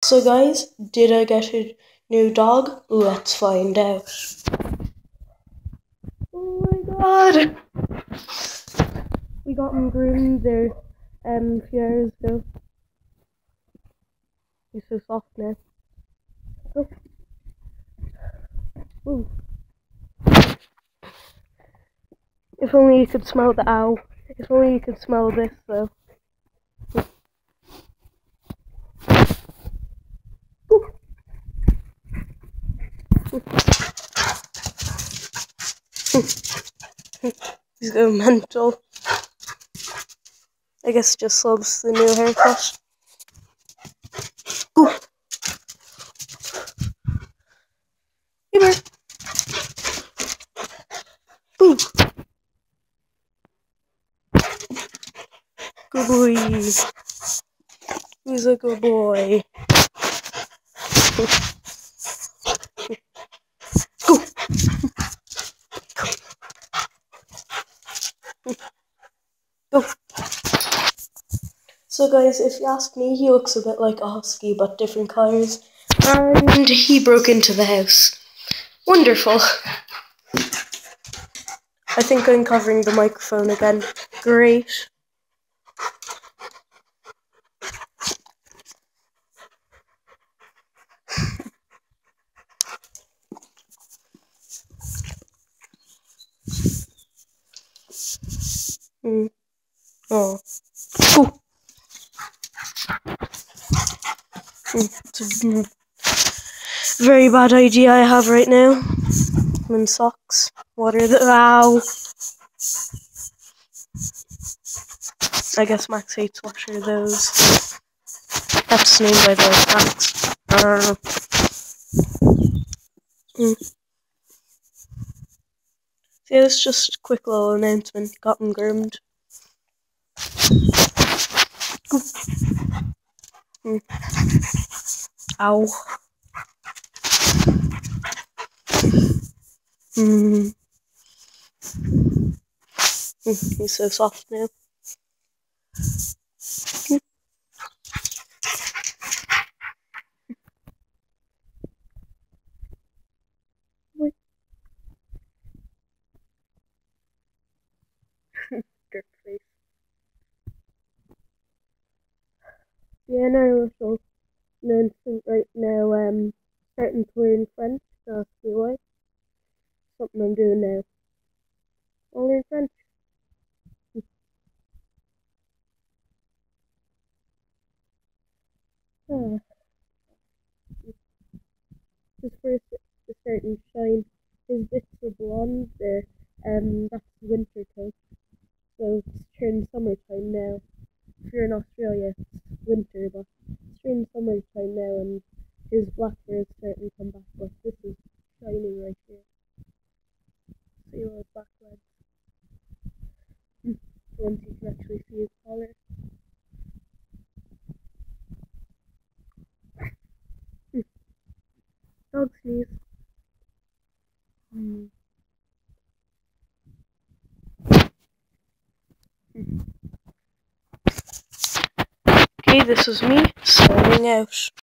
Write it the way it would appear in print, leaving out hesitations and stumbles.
So guys, did I get a new dog? Let's find out. Oh my god! We got him groomed there a few hours ago. He's so soft now. Oh. Ooh. If only you could smell the owl. If only you could smell this though. He's going mental. I guess just loves the new haircut. Ooh. Hey there. Ooh. Good boy. Who's a good boy? Go. Go. So guys, if you ask me, he looks a bit like a husky, but different colours. And he broke into the house. Wonderful. I think I'm covering the microphone again. Great. Oh. Ooh. It's a very bad idea I have right now. I'm in socks. Water the ow. I guess Max hates water those. That's named by the way, Max. I don't know. So yeah, it's just a quick little announcement. Got him groomed. Ow. He's so soft now. Dirt face. Yeah, no little announcement right now. Starting to learn French. Ask me why. Something I'm doing now. I'll learn French. His first is starting to shine. His bits are blonde there. That's winter coat. So it's turned summertime now. If you're in Australia, it's winter, but it's turned summertime now, and his black hair is starting to come back. But this is shining right here. See all his black legs. Once you can actually see his collar. Dog sneeze. Okay, this was me signing out.